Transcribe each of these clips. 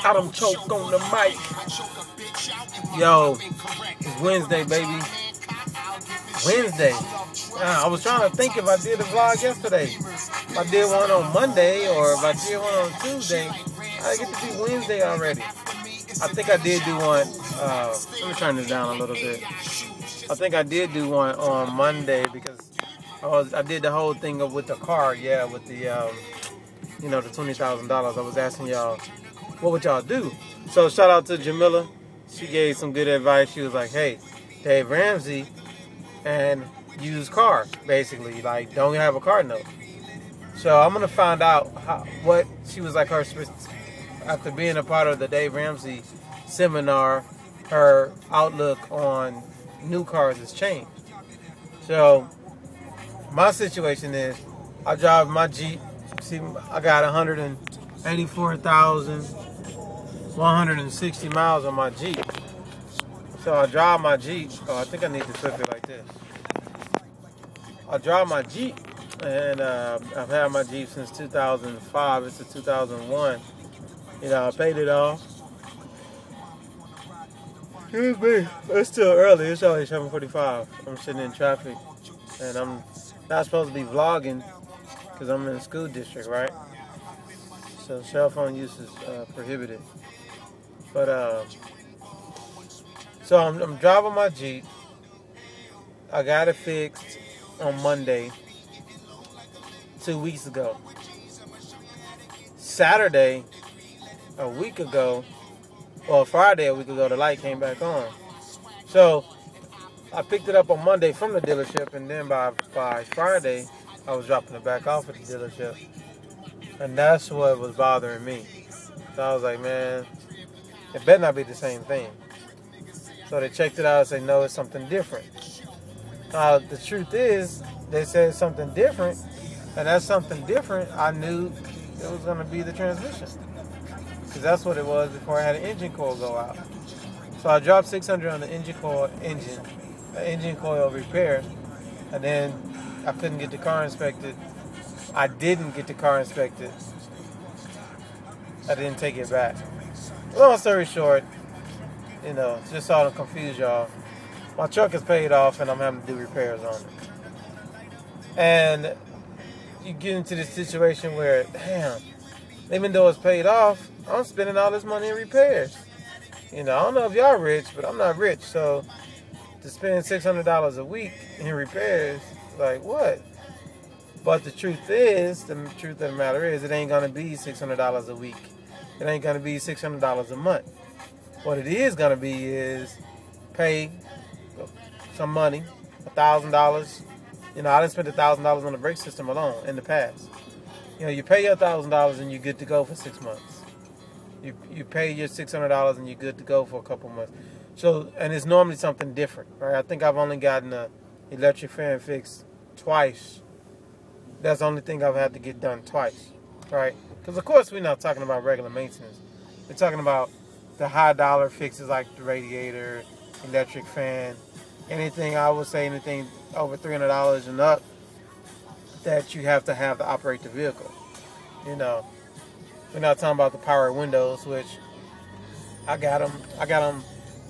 Got him choked on the mic. Yo, it's Wednesday, baby. Wednesday. I was trying to think if I did a vlog yesterday. If I did one on Monday or if I did one on Tuesday. I get to be Wednesday already. I think I did do one. Let me turn this down a little bit. I think I did do one on Monday because I did the whole thing with the car. Yeah, with the the $20,000. I was asking y'all, what would y'all do? So shout out to Jamila. She gave some good advice. She was like, hey, Dave Ramsey and used car, basically. Like, don't have a car note. So I'm going to find out what she was like, after being a part of the Dave Ramsey seminar, her outlook on new cars has changed. So my situation is, I drive my Jeep. See, I got 184,160 miles on my Jeep. So I drive my Jeep. Oh, I think I need to flip it like this. I drive my Jeep, and I've had my Jeep since 2005. It's a 2001. I paid it off. Excuse me. It's still early. It's only 7:45. I'm sitting in traffic, and I'm not supposed to be vlogging because I'm in a school district, right? So cell phone use is prohibited. But so I'm driving my Jeep. I got it fixed on Monday 2 weeks ago. Saturday a week ago, or Friday a week ago, the light came back on. So I picked it up on Monday from the dealership, and then by Friday I was dropping it back off at the dealership, and that's what was bothering me. So I was like, man, it better not be the same thing. So they checked it out and said, no, it's something different. The truth is, they said something different, and that's something different. I knew it was going to be the transmission, because that's what it was before I had an engine coil go out. So I dropped $600 on the engine coil repair, and then I couldn't get the car inspected. I didn't get the car inspected. I didn't take it back. Long story short, just so I don't confuse y'all, my truck is paid off and I'm having to do repairs on it. And you get into this situation where, damn, even though it's paid off, I'm spending all this money in repairs. I don't know if y'all rich, but I'm not rich. So to spend $600 a week in repairs, like what? But the truth of the matter is, it ain't gonna be $600 a week. It ain't gonna be $600 a month. What it is gonna be is pay some money, $1,000. I done spent $1,000 on the brake system alone in the past. You pay your $1,000 and you're good to go for 6 months. You pay your $600 and you're good to go for a couple months. So, and it's normally something different, right? I think I've only gotten an electric fan fixed twice. That's the only thing I've had to get done twice, right? Because of course we're not talking about regular maintenance. We're talking about the high dollar fixes like the radiator, electric fan, anything over $300 and up that you have to operate the vehicle. We're not talking about the power windows, which I got them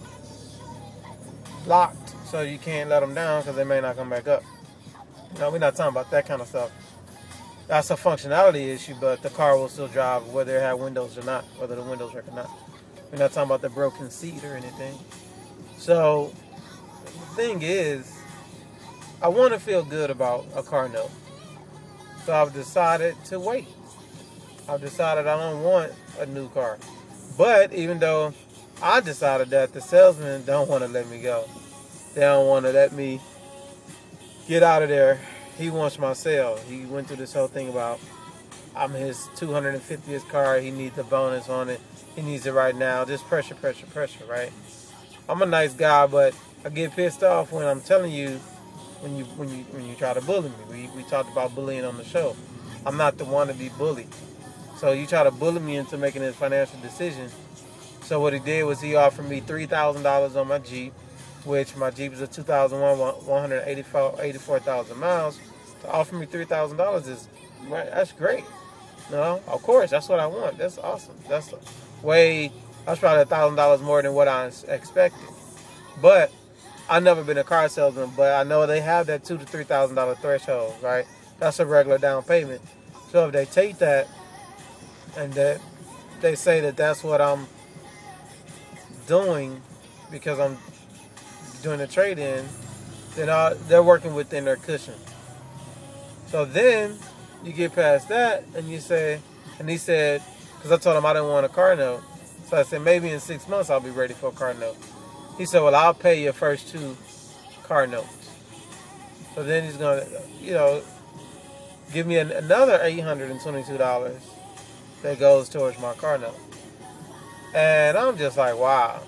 locked so you can't let them down because they may not come back up. We're not talking about that kind of stuff. That's a functionality issue, but the car will still drive whether it has windows or not, whether the windows work or not. We're not talking about the broken seat or anything. So the thing is, I want to feel good about a car note. So I've decided to wait. I've decided I don't want a new car. But even though I decided that, the salesman don't want to let me go. They don't want to let me get out of there. He wants my sale. He went through this whole thing about I'm his 250th car. He needs a bonus on it. He needs it right now. Just pressure, right? I'm a nice guy, but I get pissed off when I'm telling you when you try to bully me. We talked about bullying on the show. I'm not the one to be bullied. So you try to bully me into making this financial decision. So what he did was he offered me $3,000 on my Jeep, which my Jeep is a 2001, 184,000 miles. To offer me $3,000 is, that's great. Of course, that's what I want. That's awesome. That's probably $1,000 more than what I expected. But I've never been a car salesman, but I know they have that $2,000 to $3,000 threshold, right? That's a regular down payment. So if they take that and that they say that that's what I'm doing because I'm doing a trade-in, then they're working within their cushion. So then you get past that and you say, and he said, because I told him I didn't want a car note. So I said, maybe in 6 months I'll be ready for a car note. He said, well, I'll pay your first 2 car notes. So then he's going to, give me another $822 that goes towards my car note. And I'm just like, wow,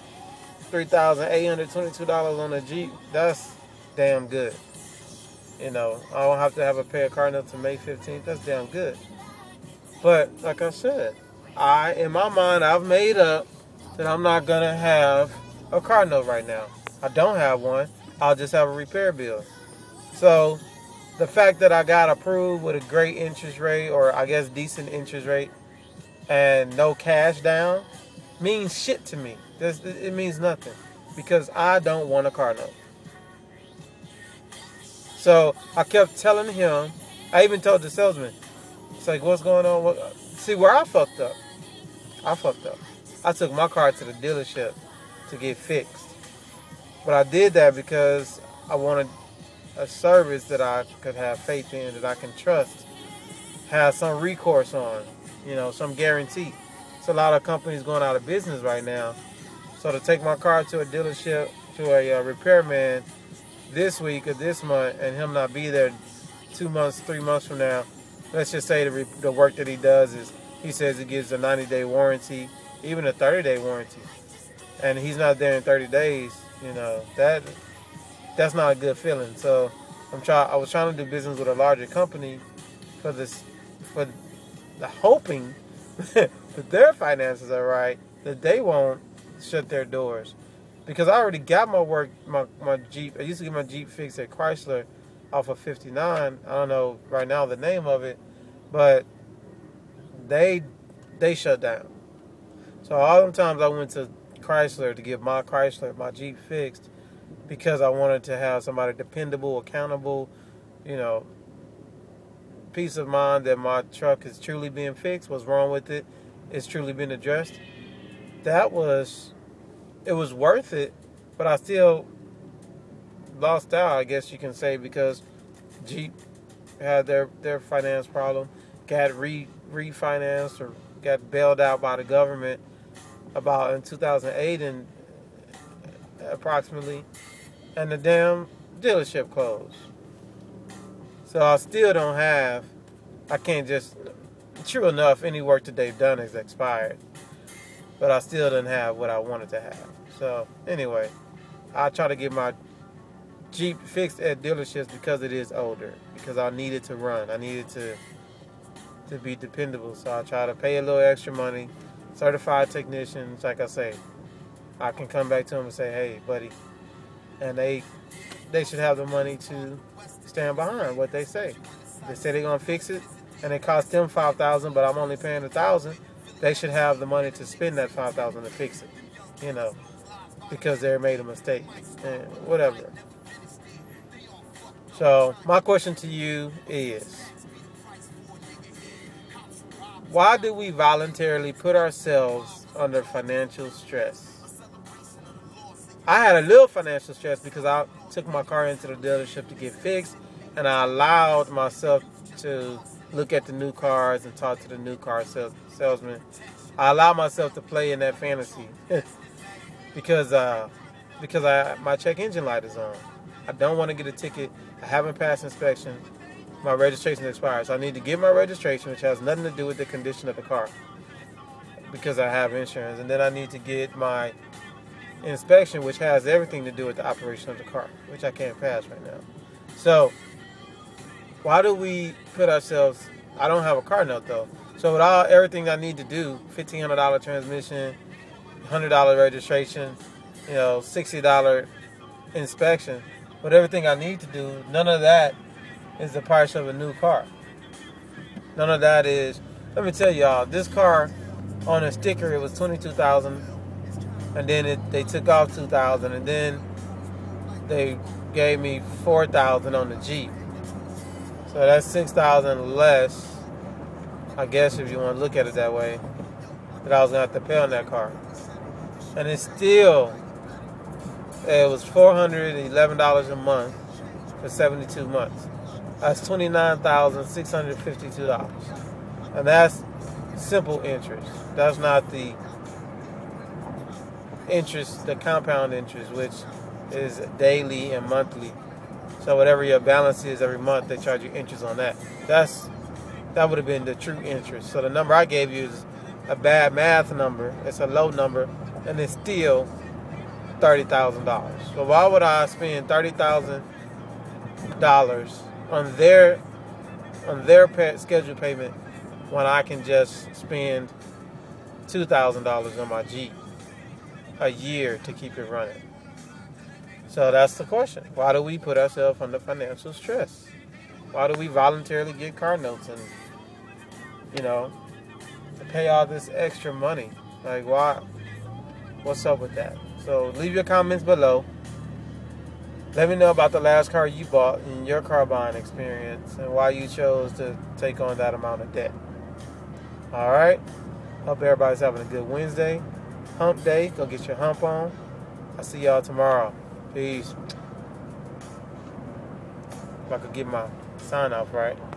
$3,822 on a Jeep, that's damn good. I don't have to have a pay a car note to May 15th. That's damn good. But like I said, in my mind, I've made up that I'm not going to have a car note right now. I don't have one. I'll just have a repair bill. So the fact that I got approved with a great interest rate, or I guess decent interest rate, and no cash down means shit to me. It means nothing because I don't want a car note. So I kept telling him, I even told the salesman, it's like, what's going on? See where I fucked up. I took my car to the dealership to get fixed. But I did that because I wanted a service that I could have faith in, that I can trust, have some recourse on, some guarantee. It's a lot of companies going out of business right now. So to take my car to a dealership, to a repairman this week or this month, and him not be there 2 months, 3 months from now, let's just say the work that he does is, he says he gives a 90-day warranty, even a 30-day warranty, and he's not there in 30 days, that's not a good feeling. So I was trying to do business with a larger company for the hoping that their finances are right, that they won't shut their doors. Because I already got my Jeep. I used to get my Jeep fixed at Chrysler off of 59. I don't know right now the name of it, but they shut down. So all them times I went to Chrysler to get my Jeep fixed, because I wanted to have somebody dependable, accountable, peace of mind that my truck is truly being fixed. What's wrong with it is truly being addressed. It was worth it, but I still lost out, I guess you can say, because Jeep had their finance problem, got refinanced or got bailed out by the government about in 2008 and approximately, and the damn dealership closed. So I still don't have, true enough, any work that they've done is expired. But I still didn't have what I wanted to have. So anyway, I try to get my Jeep fixed at dealerships because it is older. Because I need it to run. I need it to be dependable. So I try to pay a little extra money. Certified technicians, like I say, I can come back to them and say, hey, buddy. And they should have the money to stand behind what they say. They say they're going to fix it, and it costs them $5,000, but I'm only paying $1,000. They should have the money to spend that $5,000 to fix it, because they made a mistake, and whatever. So my question to you is, why do we voluntarily put ourselves under financial stress? I had a little financial stress because I took my car into the dealership to get fixed, and I allowed myself to look at the new cars and talk to the new car salesman. I allowed myself to play in that fantasy because my check engine light is on. I don't want to get a ticket. I haven't passed inspection. My registration expired, so I need to get my registration, which has nothing to do with the condition of the car, because I have insurance, and then I need to get my inspection, which has everything to do with the operation of the car, which I can't pass right now. So why do we put ourselves? I don't have a car note though, so with everything I need to do, $1,500 transmission, $100 registration, $60 inspection, but everything I need to do, none of that is the price of a new car. None of that is. Let me tell y'all, this car on a sticker it was $22,000, and then they took off $2,000, and then they gave me $4,000 on the Jeep. So that's $6,000 less, I guess, if you want to look at it that way, that I was gonna have to pay on that car. And it was $411 a month for 72 months. That's $29,652, and that's simple interest. That's not the interest, the compound interest, which is daily and monthly. So whatever your balance is every month, they charge you interest on that. That would have been the true interest. So the number I gave you is a bad math number. It's a low number, and it's still $30,000. So why would I spend $30,000 on their scheduled payment when I can just spend $2,000 on my Jeep a year to keep it running? So that's the question. Why do we put ourselves under financial stress? Why do we voluntarily get car notes and, pay all this extra money? Like, why? What's up with that? So leave your comments below. Let me know about the last car you bought in your car buying experience and why you chose to take on that amount of debt. All right? Hope everybody's having a good Wednesday. Hump day. Go get your hump on. I'll see y'all tomorrow. Peace. If I could get my sign off right.